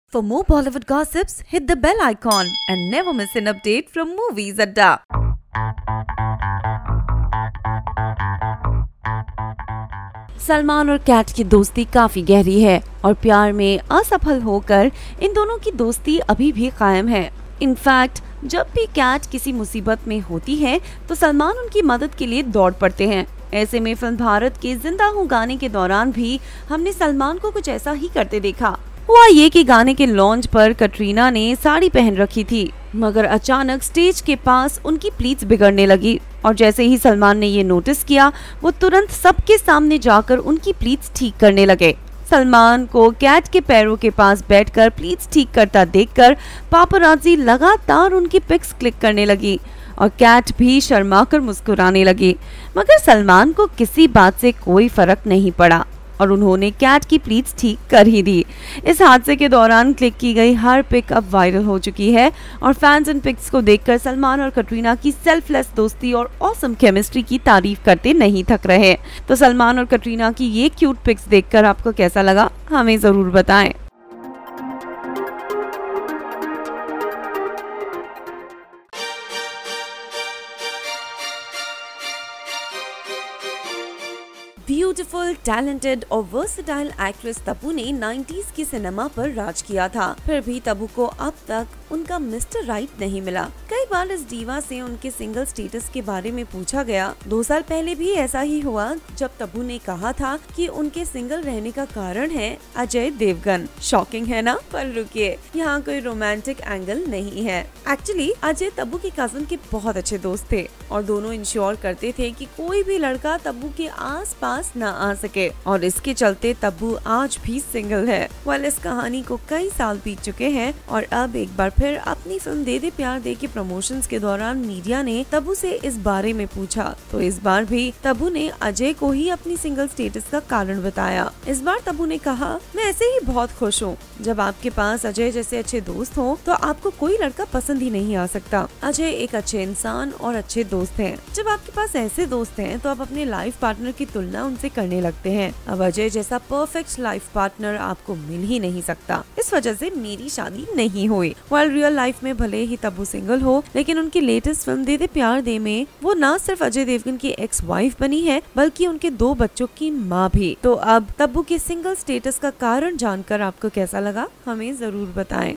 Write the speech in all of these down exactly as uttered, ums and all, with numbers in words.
For more Bollywood gossips, hit the bell icon and never miss an update from Movies Adda. Salman और cat की दोस्ती काफी गहरी है और प्यार में असफल होकर इन दोनों की दोस्ती अभी भी कायम है। इनफैक्ट जब भी कैट किसी मुसीबत में होती है तो सलमान उनकी मदद के लिए दौड़ पड़ते हैं। ऐसे में फिल्म भारत के जिंदा हूँ गाने के दौरान भी हमने सलमान को कुछ ऐसा ही करते देखा। हुआ ये कि गाने के लॉन्च पर कटरीना ने साड़ी पहन रखी थी, मगर अचानक स्टेज के पास उनकी प्लीट्स बिगड़ने लगी और जैसे ही सलमान ने ये नोटिस किया, वो तुरंत सबके सामने जाकर उनकी प्लीट्स ठीक करने लगे। सलमान को कैट के पैरों के पास बैठकर प्लीट्स ठीक करता देखकर पापराजी लगातार उनकी पिक्स क्लिक करने लगी और कैट भी शर्माकर मुस्कुराने लगी, मगर सलमान को किसी बात से कोई फर्क नहीं पड़ा और उन्होंने कैट की प्लीट्स ठीक कर ही दी। इस हादसे के दौरान क्लिक की गई हर पिक अब वायरल हो चुकी है और फैंस इन पिक्स को देखकर सलमान और कटरीना की सेल्फलेस दोस्ती और ऑसम केमिस्ट्री की तारीफ करते नहीं थक रहे। तो सलमान और कटरीना की ये क्यूट पिक्स देखकर आपको कैसा लगा, हमें जरूर बताएं। ब्यूटीफुल, टैलेंटेड और वर्सेटाइल एक्ट्रेस तब्बू ने नाइंटीज़ की सिनेमा पर राज किया था। फिर भी तब्बू को अब तक उनका मिस्टर राइट नहीं मिला। कई बार इस डीवा से उनके सिंगल स्टेटस के बारे में पूछा गया। दो साल पहले भी ऐसा ही हुआ जब तब्बू ने कहा था कि उनके सिंगल रहने का कारण है अजय देवगन। शॉकिंग है ना? पर रुकिए, यहाँ कोई रोमांटिक एंगल नहीं है। एक्चुअली अजय तब्बू के कजन के बहुत अच्छे दोस्त थे और दोनों इंश्योर करते थे कि कोई भी लड़का तब्बू के आस पास न आ सके और इसके चलते तब्बू आज भी सिंगल है। वाल इस कहानी को कई साल बीत चुके हैं और अब एक बार फिर अपनी फिल्म दे दे प्यार दे के प्रमोशंस के दौरान मीडिया ने तब्बू से इस बारे में पूछा तो इस बार भी तब्बू ने अजय को ही अपनी सिंगल स्टेटस का कारण बताया। इस बार तब्बू ने कहा, मैं ऐसे ही बहुत खुश हूँ। जब आपके पास अजय जैसे अच्छे दोस्त हो तो आपको कोई लड़का पसंद ही नहीं आ सकता। अजय एक अच्छे इंसान और अच्छे दोस्त हैं। जब आपके पास ऐसे दोस्त हैं तो आप अपने लाइफ पार्टनर की तुलना उनसे करने लगते हैं। अब अजय जैसा परफेक्ट लाइफ पार्टनर आपको मिल ही नहीं सकता। इस वजह से मेरी शादी नहीं हुई। वाइल रियल लाइफ में भले ही तब्बू सिंगल हो, लेकिन उनकी लेटेस्ट फिल्म दे दे प्यार दे में वो न सिर्फ अजय देवगन की एक्स वाइफ बनी है बल्कि उनके दो बच्चों की माँ भी। तो अब तब्बू के सिंगल स्टेटस का कारण जानकर आपको कैसा लगा, हमें जरूर बताएं।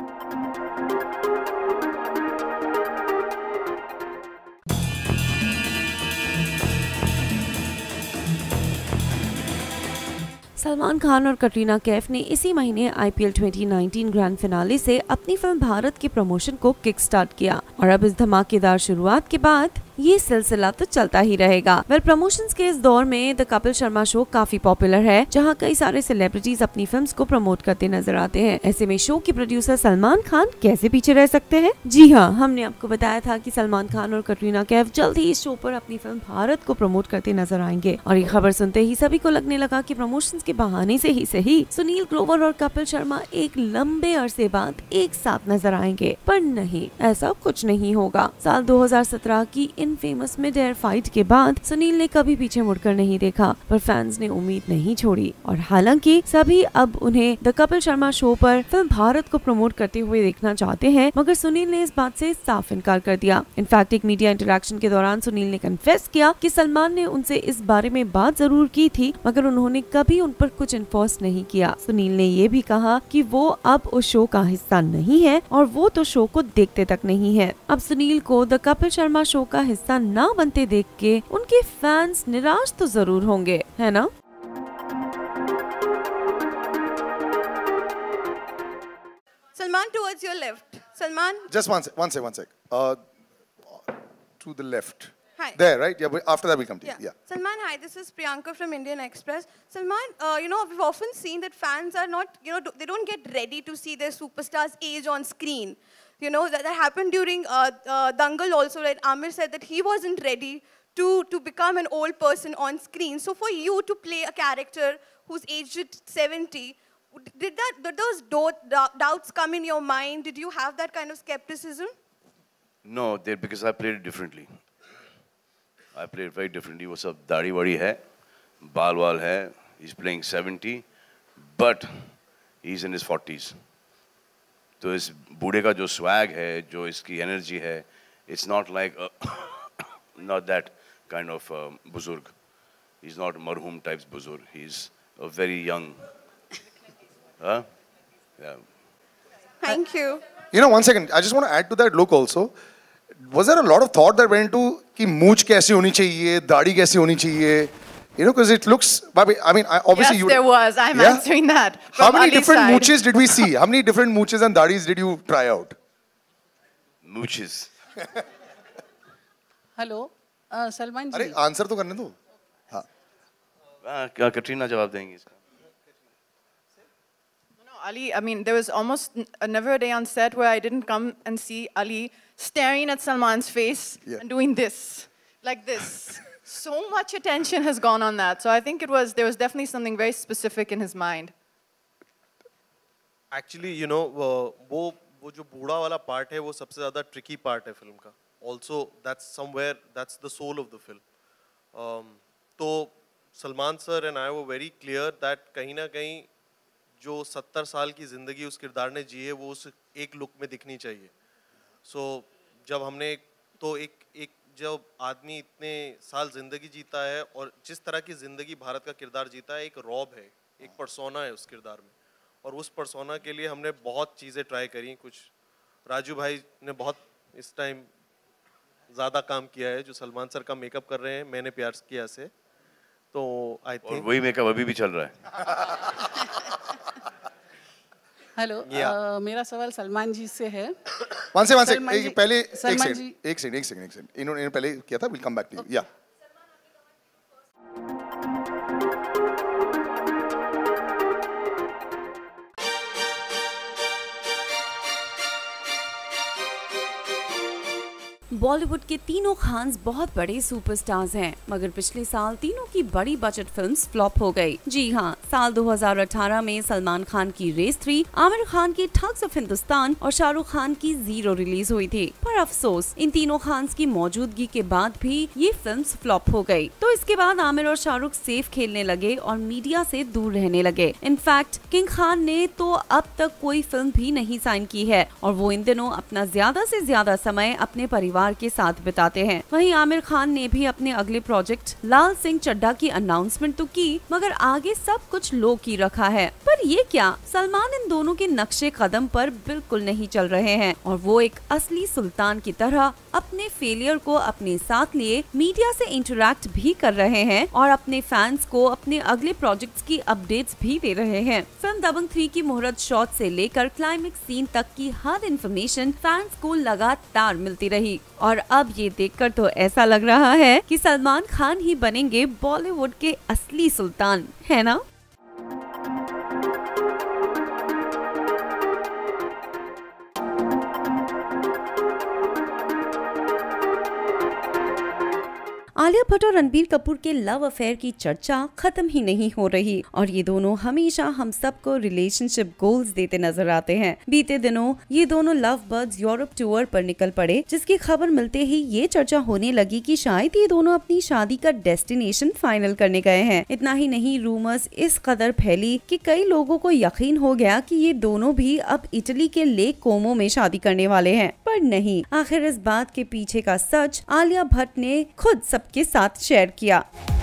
सलमान खान और कटरीना कैफ ने इसी महीने IPL twenty nineteen grand finale से अपनी फिल्म भारत के प्रमोशन को किक स्टार्ट किया और अब इस धमाकेदार शुरुआत के बाद ये सिलसिला तो चलता ही रहेगा। वेल प्रमोशंस के इस दौर में द कपिल शर्मा शो काफी पॉपुलर है, जहां कई सारे सेलिब्रिटीज अपनी फिल्म्स को प्रमोट करते नजर आते हैं। ऐसे में शो के प्रोड्यूसर सलमान खान कैसे पीछे रह सकते हैं? जी हाँ, हमने आपको बताया था कि सलमान खान और कटरीना कैफ जल्द ही इस शो पर अपनी फिल्म भारत को प्रमोट करते नजर आएंगे और ये खबर सुनते ही सभी को लगने लगा कि प्रमोशंस के बहाने से ही सही सुनील ग्रोवर और कपिल शर्मा एक लंबे अरसे बाद एक साथ नजर आएंगे, पर नहीं, ऐसा कुछ नहीं होगा। साल दो हजार सत्रह की infamous mid air fight के बाद सुनील ने कभी पीछे मुड़कर नहीं देखा, पर फैंस ने उम्मीद नहीं छोड़ी और हालांकि सभी अब उन्हें द कपिल शर्मा शो पर फिल्म भारत को प्रमोट करते हुए देखना चाहते हैं, मगर सुनील ने इस बात से साफ इनकार कर दिया। इनफैक्ट एक मीडिया इंटरेक्शन के दौरान सुनील ने कन्फेस किया कि सलमान ने उनसे इस बारे में बात जरूर की थी, मगर उन्होंने कभी उन पर कुछ इन्फोर्स नहीं किया। सुनील ने ये भी कहा कि वो अब उस शो का हिस्सा नहीं है और वो तो शो को देखते तक नहीं है। अब सुनील को द कपिल शर्मा शो का हिस्सा ना बनते देख के उनके फैंस निराश तो जरूर होंगे, है ना? Salman, towards your left. Salman. Just one sec, one sec, one sec. Uh, to the left. Hi. There, right? Yeah, but after that we come to Yeah. you. Yeah. Salman, hi. This is Priyanka from Indian Express. Salman, uh, you know, we've often seen that fans are not, you know, they don't get ready to see their superstars age on screen. You know, that, that happened during uh, uh, Dangal also, right? Amir said that he wasn't ready to, to become an old person on screen. So for you to play a character who's aged seventy, did that, did those do doubts come in your mind? Did you have that kind of skepticism? No, because I played it differently. I played very differently. वो सब दाढ़ी वाड़ी है, बाल वाल है. He's playing seventy, but he's in his forties. तो इस बूढ़े का जो स्वैग है, जो इसकी एनर्जी है, it's not like not that kind of बुजुर्ग. ही इज नॉट मरहूम टाइप्स बुजुर्ग. He is a very young. Huh? Yeah. Thank you. You know, one second. I just want to add to that look also. Was there a lot of thought that went into कि मूंछ कैसे होनी चाहिए, दाढ़ी कैसे होनी चाहिए? You know, because it looks. I mean, I, obviously yes, you. there was. I'm yeah? answering that. How from many Ali's different side. mooches did we see? How many different mooches and daadis did you try out? Mooches. Hello Salman ji. अरे answer तो करने दो. हाँ. क्या कटरीना जवाब देंगी इसका? Ali, I mean, there was almost n- never a day on set where I didn't come and see Ali staring at Salman's face Yeah. and doing this, like this. So much attention has gone on that. So I think it was, there was definitely something very specific in his mind. Actually, you know, वो वो जो बूढ़ा वाला part है, वो सबसे ज़्यादा tricky part है film का. Also, that's somewhere, that's the soul of the film. Um, तो Salman sir and I were very clear that कहीं ना कहीं जो सत्तर साल की ज़िंदगी उस किरदार ने जी है वो उस एक लुक में दिखनी चाहिए. सो so, जब हमने तो एक एक जब आदमी इतने साल ज़िंदगी जीता है और जिस तरह की ज़िंदगी भारत का किरदार जीता है, एक रॉब है, एक पर्सोना है उस किरदार में, और उस पर्सोना के लिए हमने बहुत चीज़ें ट्राई करी. कुछ राजू भाई ने बहुत इस टाइम ज़्यादा काम किया है, जो सलमान सर का मेकअप कर रहे हैं मैंने प्यार किया से. तो आई थिंक वही मेकअप अभी भी चल रहा है. हेलो uh, मेरा सवाल सलमान जी से है. वन से वन से सलमान जी- पहले एक सलमान सेकंड जी- एक सेकंड एक सेकंड एक सेकंड इन्होंने इन्होंने पहले किया था. Will come back to you. या बॉलीवुड के तीनों खान्स बहुत बड़े सुपरस्टार्स हैं, मगर पिछले साल तीनों की बड़ी बजट फिल्म्स फ्लॉप हो गई. जी हाँ, साल दो हज़ार अठारह में सलमान खान की रेस थ्री, आमिर खान की ठग्स ऑफ हिंदुस्तान और शाहरुख खान की जीरो रिलीज हुई थी. पर अफसोस इन तीनों खान्स की मौजूदगी के बाद भी ये फिल्म्स फ्लॉप हो गई. तो इसके बाद आमिर और शाहरुख सेफ खेलने लगे और मीडिया से दूर रहने लगे. इनफैक्ट किंग खान ने तो अब तक कोई फिल्म भी नहीं साइन की है और वो इन दिनों अपना ज्यादा से ज्यादा समय अपने परिवार के साथ बिताते हैं. वहीं आमिर खान ने भी अपने अगले प्रोजेक्ट लाल सिंह चड्ढा की अनाउंसमेंट तो की, मगर आगे सब कुछ लो की रखा है. पर ये क्या, सलमान इन दोनों के नक्शे कदम पर बिल्कुल नहीं चल रहे हैं और वो एक असली सुल्तान की तरह अपने फेलियर को अपने साथ लिए मीडिया से इंटरैक्ट भी कर रहे हैं और अपने फैंस को अपने अगले प्रोजेक्ट्स की अपडेट्स भी दे रहे हैं. फिल्म दबंग थ्री की मुहूर्त शॉट से लेकर क्लाइमेक्स सीन तक की हर इन्फॉर्मेशन फैंस को लगातार मिलती रही और अब ये देखकर तो ऐसा लग रहा है कि सलमान खान ही बनेंगे बॉलीवुड के असली सुल्तान, है ना? आलिया भट्ट और रणबीर कपूर के लव अफेयर की चर्चा खत्म ही नहीं हो रही और ये दोनों हमेशा हम सबको रिलेशनशिप गोल्स देते नजर आते हैं. बीते दिनों ये दोनों लव बर्ड्स यूरोप टूर पर निकल पड़े, जिसकी खबर मिलते ही ये चर्चा होने लगी कि शायद ये दोनों अपनी शादी का डेस्टिनेशन फाइनल करने गए हैं. इतना ही नहीं, रूमर्स इस कदर फैली कि कई लोगों को यकीन हो गया कि ये दोनों भी अब इटली के लेक कोमो में शादी करने वाले हैं. पर नहीं, आखिर इस बात के पीछे का सच आलिया भट्ट ने खुद सबके साथ शेयर किया.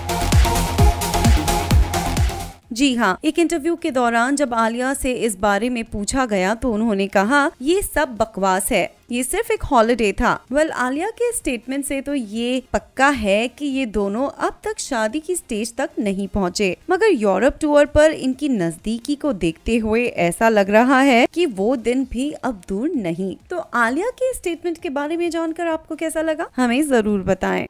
जी हाँ, एक इंटरव्यू के दौरान जब आलिया से इस बारे में पूछा गया तो उन्होंने कहा ये सब बकवास है, ये सिर्फ एक हॉलिडे था. वेल, आलिया के स्टेटमेंट से तो ये पक्का है कि ये दोनों अब तक शादी की स्टेज तक नहीं पहुँचे, मगर यूरोप टूर पर इनकी नजदीकी को देखते हुए ऐसा लग रहा है कि वो दिन भी अब दूर नहीं. तो आलिया के स्टेटमेंट के बारे में जानकर आपको कैसा लगा, हमें जरूर बताएं.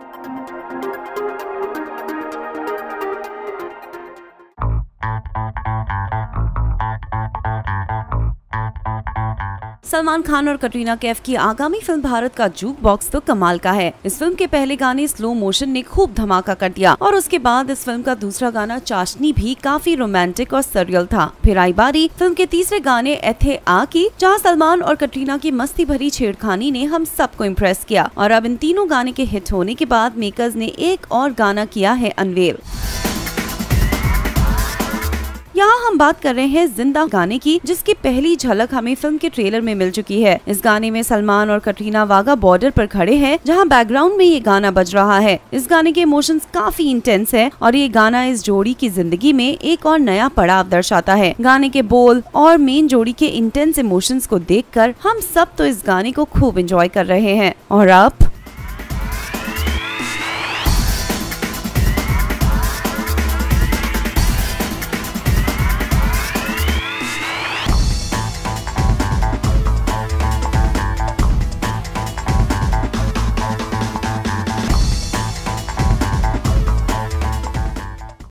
सलमान खान और कटरीना कैफ की आगामी फिल्म भारत का जूक बॉक्स तो कमाल का है. इस फिल्म के पहले गाने स्लो मोशन ने खूब धमाका कर दिया और उसके बाद इस फिल्म का दूसरा गाना चाशनी भी काफी रोमांटिक और सरियल था. फिर आई बारी फिल्म के तीसरे गाने एथे आ की, जहाँ सलमान और कटरीना की मस्ती भरी छेड़खानी ने हम सबको इम्प्रेस किया. और अब इन तीनों गाने के हिट होने के बाद मेकर्स ने एक और गाना किया है अनवेल. यहाँ हम बात कर रहे हैं जिंदा गाने की, जिसकी पहली झलक हमें फिल्म के ट्रेलर में मिल चुकी है। इस गाने में सलमान और कटरीना वाघा बॉर्डर पर खड़े हैं, जहाँ बैकग्राउंड में ये गाना बज रहा है। इस गाने के इमोशंस काफी इंटेंस है और ये गाना इस जोड़ी की जिंदगी में एक और नया पड़ाव दर्शाता है। गाने के बोल और मेन जोड़ी के इंटेंस इमोशंस को देखकर हम सब तो इस गाने को खूब एंजॉय कर रहे हैं। और अब